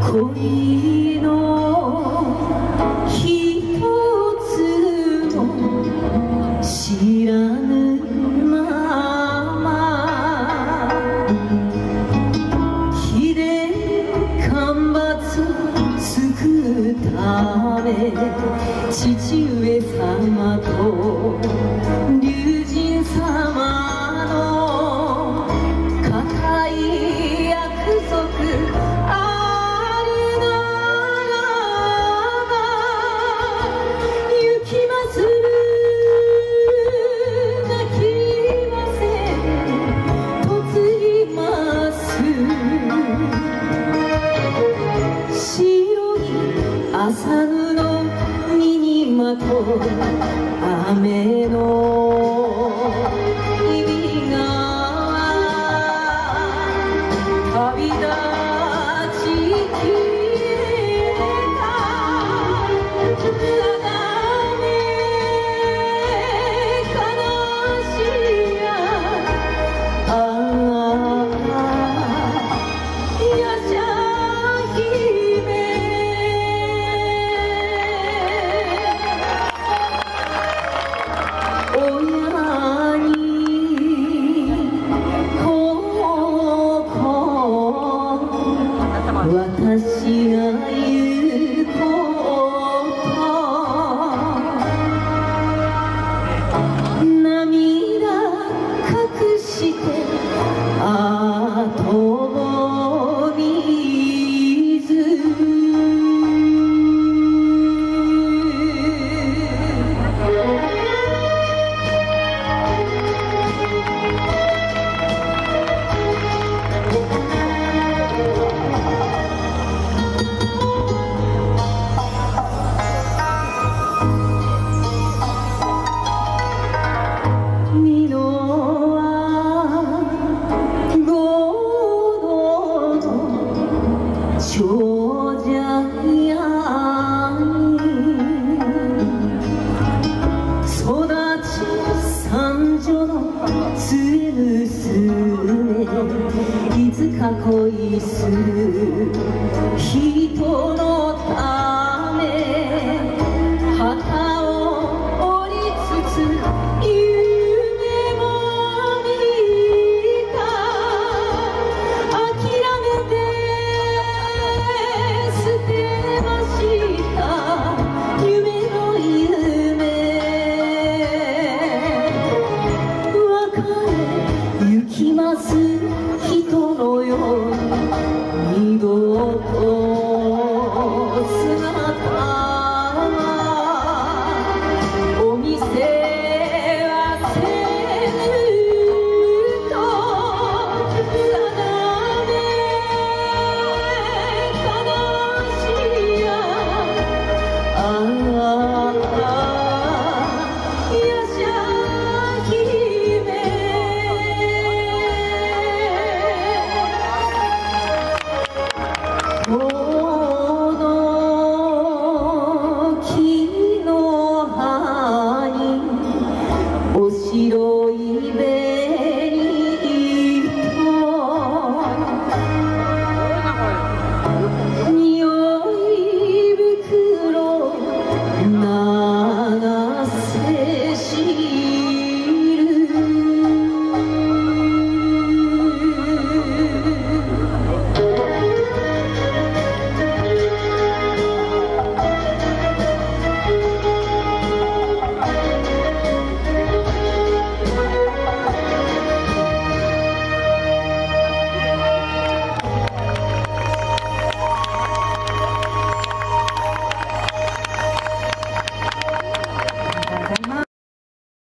恋の一つも知らぬまま火で干ばつを救うため父上様と龍神様の固い約束あるならば行きます泣きません嫁ぎます白い麻布身にまとう雨の意味が旅立ち消えた眺め悲しややしゃ姫親にここ私が言うこと涙隠して後も見ず長者や育ち三女の末娘いつか恋す人の